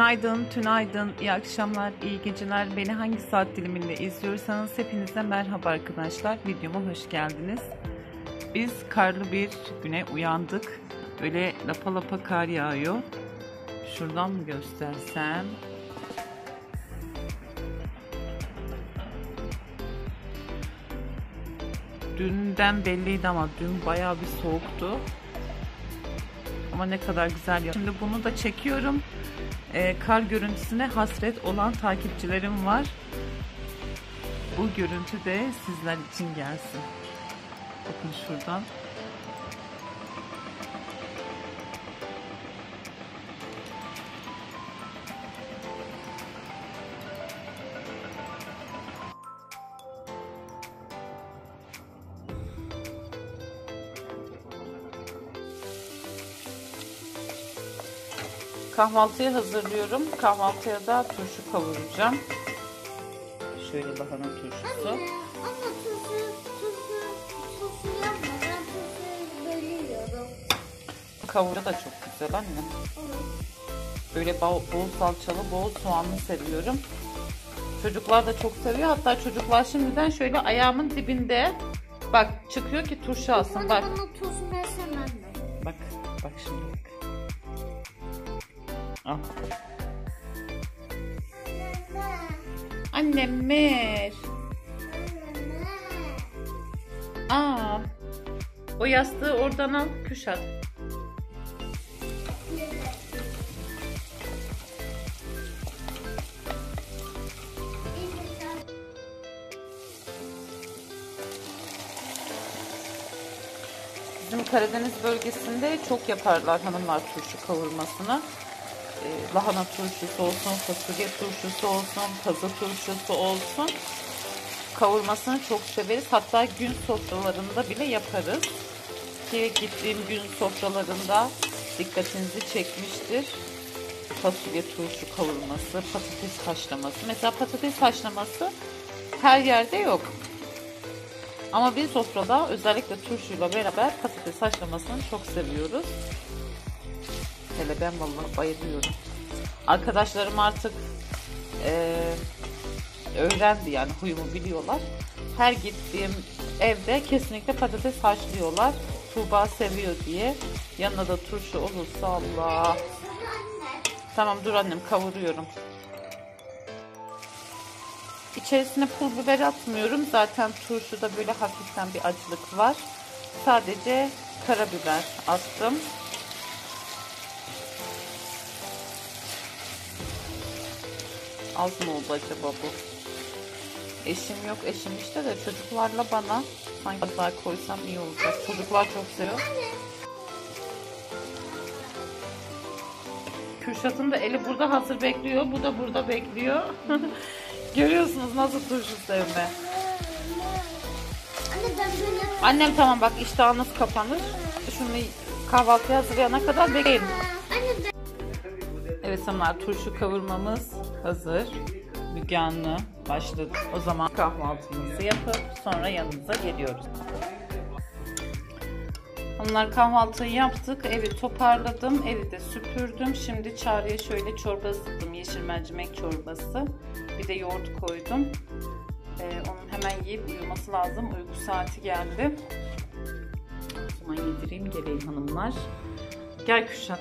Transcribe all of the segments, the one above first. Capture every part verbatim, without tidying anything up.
Günaydın, tünaydın, iyi akşamlar, iyi geceler. Beni hangi saat diliminde izliyorsanız hepinize merhaba arkadaşlar. Videoma hoş geldiniz. Biz karlı bir güne uyandık. Böyle lapa lapa kar yağıyor. Şuradan mı göstersem? Dünden belliydi ama dün bayağı bir soğuktu. Ama ne kadar güzel ya. Şimdi bunu da çekiyorum. Ee, kar görüntüsüne hasret olan takipçilerim var. Bu görüntü de sizler için gelsin. Bakın şuradan. Kahvaltıyı hazırlıyorum. Kahvaltıya da turşu kavuracağım. Şöyle lahana turşusu. Anne, ama turşu, turşu, turşu yapma. Ben turşuyu bölüyorum. Kavurma da çok güzel anne. Böyle bol, bol salçalı, bol soğanlı seviyorum. Çocuklar da çok seviyor. Hatta çocuklar şimdiden şöyle ayağımın dibinde bak çıkıyor ki turşu alsın. Bak. Bana turşu versen anne. Bak, bak şimdi bak. Al. Annem ver. Aa. O yastığı oradan al, Kürşat. Bizim Karadeniz bölgesinde çok yaparlar hanımlar turşu kavurmasını. Ee, lahana turşusu olsun, fasulye turşusu olsun, pazı turşusu olsun. Kavurmasını çok severiz. Hatta gün sofralarında bile yaparız. Ki gittiğim gün sofralarında dikkatinizi çekmiştir. Fasulye turşu kavurması, patates haşlaması. Mesela patates haşlaması her yerde yok. Ama biz sofrada özellikle turşuyla beraber patates haşlamasını çok seviyoruz. Hele ben vallahi bayılıyorum. Arkadaşlarım artık e, öğrendi yani huyumu biliyorlar. Her gittiğim evde kesinlikle patates haşlıyorlar. Tuğba seviyor diye. Yanına da turşu olursa Allah. Tamam dur annem kavuruyorum. İçerisine pul biber atmıyorum. Zaten turşuda böyle hafiften bir acılık var. Sadece karabiber attım. Az mı oldu acaba bu? Eşim yok. Eşim işte de çocuklarla bana hangi daha koysam iyi olacak. Çocuklar çok seviyor. Kürşat'ın da eli burada hazır bekliyor. Bu da burada bekliyor. Görüyorsunuz nasıl turşu sevme. Anne ben böyle... Annem tamam bak iştahınız kapanır. Şunu kahvaltıya hazırlayana kadar bekleyin. Anne ben... Evet hanımlar turşu kavurmamız hazır. Müge Anlı başladı. O zaman kahvaltımızı yapıp sonra yanınıza geliyoruz. Hanımlar kahvaltıyı yaptık. Evi toparladım. Evi de süpürdüm. Şimdi Çağrı'ya şöyle çorba ısıttım. Yeşil mercimek çorbası. Bir de yoğurt koydum. Ee, onun hemen yiyip uyuması lazım. Uyku saati geldi. O zaman yedireyim geleyim hanımlar. Gel Kürşat.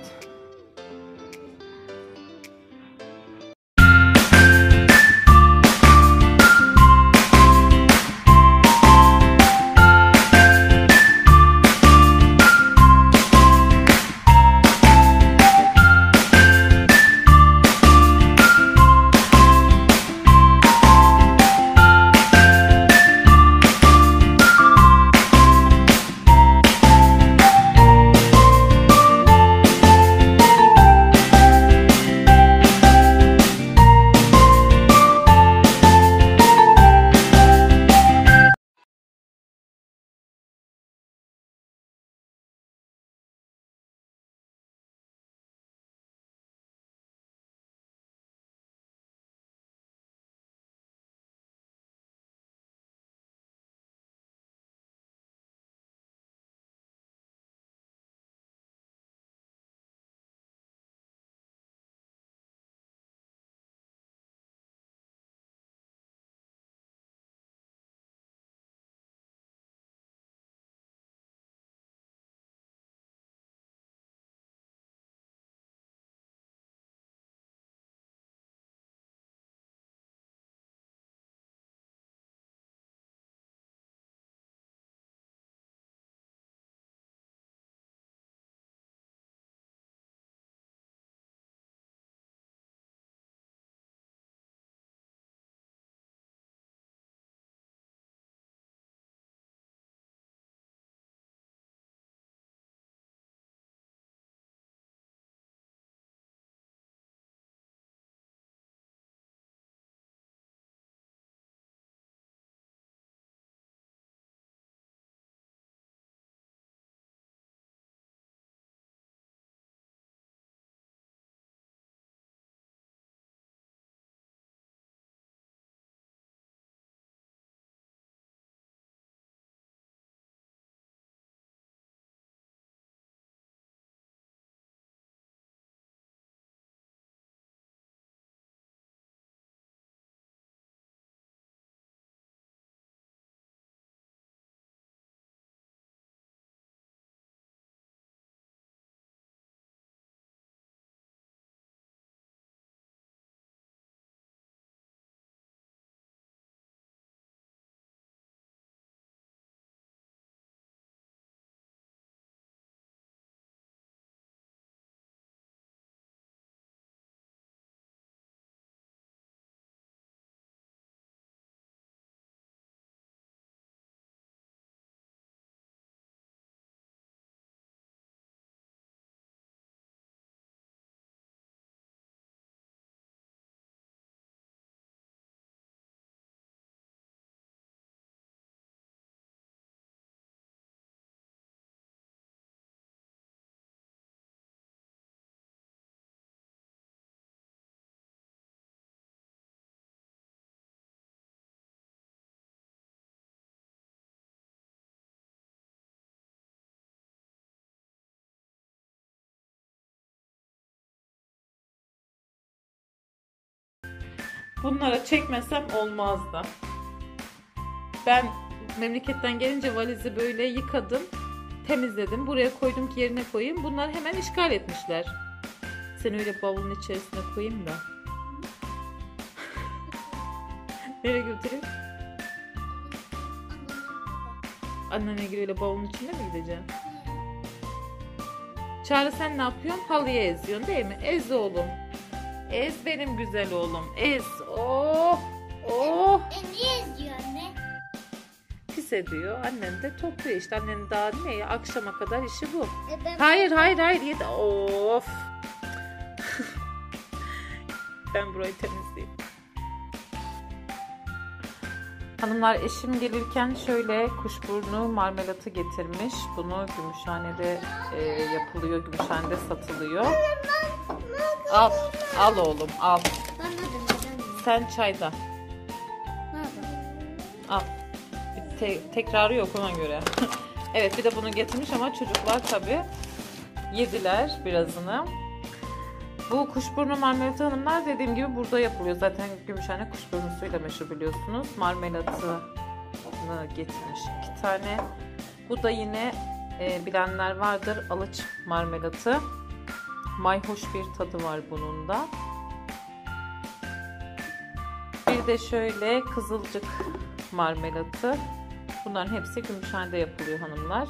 Bunlara çekmesem olmazdı. Ben memleketten gelince valizi böyle yıkadım, temizledim. Buraya koydum ki yerine koyayım. Bunlar hemen işgal etmişler. Seni öyle bavulun içerisine koyayım da. Nereye götüreyim? Annene göre öyle bavulun içinde mi gideceğim? Çağrı sen ne yapıyorsun? Halıya eziyorsun değil mi? Ez oğlum. Ez benim güzel oğlum. Ez. Oh. Oh. E niye izliyor anne? Pis ediyor. Annen de topluyor işte. Annen daha ne? Akşama kadar işi bu. E ben... Hayır hayır hayır. Yedi. Of. Ben burayı temizleyeyim. Hanımlar eşim gelirken şöyle kuşburnu marmelatı getirmiş. Bunu Gümüşhane'de e, yapılıyor. Gümüşhane'de satılıyor. Al. Al oğlum al. Bana da neden? Sen çayda. Nerede? Al. Bir te- tekrarı yok ona göre. Evet bir de bunu getirmiş ama çocuklar tabii yediler birazını. Bu kuşburnu marmelatı hanımlar dediğim gibi burada yapılıyor. Zaten Gümüşhane kuşburnusuyla meşhur biliyorsunuz. Marmelatını getirmiş iki tane. Bu da yine e, bilenler vardır. Alıç marmelatı. Mayhoş bir tadı var bunun da. Bir de şöyle kızılcık marmelatı. Bunların hepsi Gümüşhane'de yapılıyor hanımlar.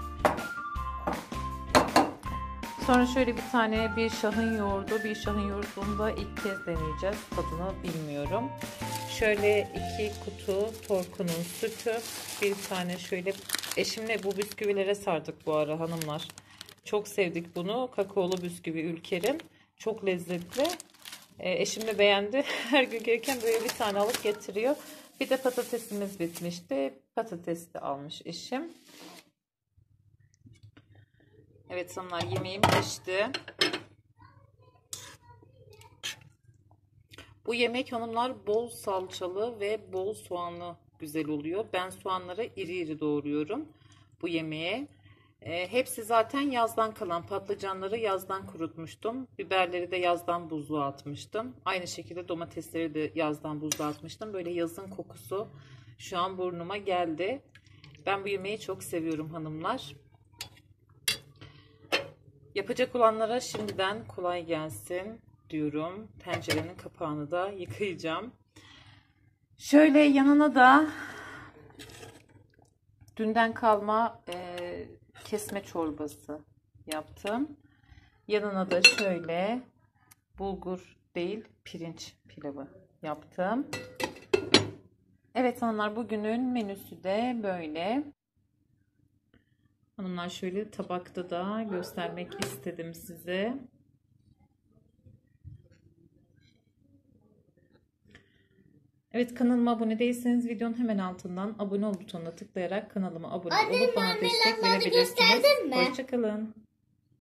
Sonra şöyle bir tane bir şahın yoğurdu. Bir şahın yoğurdunu da ilk kez deneyeceğiz. Tadını bilmiyorum. Şöyle iki kutu Torku'nun sütü. Bir tane şöyle eşimle bu bisküvilere sardık bu ara hanımlar. Çok sevdik bunu. Kakaolu bisküvi Ülker'in. Çok lezzetli. E, eşim de beğendi. Her gün gelirken böyle bir tane alıp getiriyor. Bir de patatesimiz bitmişti. Patates de almış eşim. Evet hanımlar yemeğim pişti. Bu yemek hanımlar bol salçalı ve bol soğanlı güzel oluyor. Ben soğanları iri iri doğruyorum bu yemeğe. E, hepsi zaten yazdan kalan patlıcanları yazdan kurutmuştum. Biberleri de yazdan buzluğa atmıştım. Aynı şekilde domatesleri de yazdan buzluğa atmıştım. Böyle yazın kokusu şu an burnuma geldi. Ben bu yemeği çok seviyorum hanımlar. Yapacak olanlara şimdiden kolay gelsin diyorum. Tencerenin kapağını da yıkayacağım. Şöyle yanına da dünden kalma e, kesme çorbası yaptım. Yanına da şöyle bulgur değil pirinç pilavı yaptım. Evet hanımlar bugünün menüsü de böyle. Hanımlar şöyle tabakta da göstermek istedim size. Evet kanalıma abone değilseniz videonun hemen altından abone ol butonuna tıklayarak kanalıma abone Anne, olup bana destek verebilirsiniz. Hoşçakalın.